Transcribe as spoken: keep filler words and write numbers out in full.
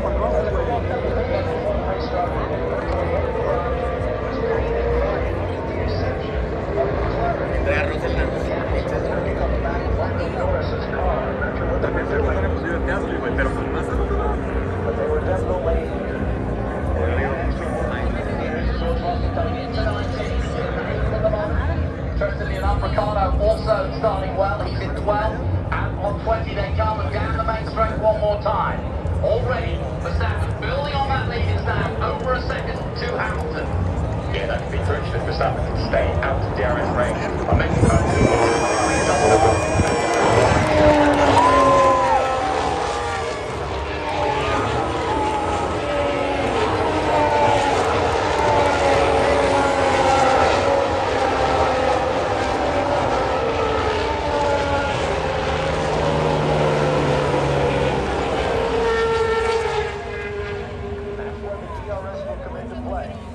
Interestingly enough, Ricardo also starting well. He's in twelve, and on twenty they come and down the main straight one more time. Already, Verstappen building on that lead is now over a second to Hamilton. Yeah, that could be crucial if Verstappen can stay out of D R S range. I mentioned D R S will come into play.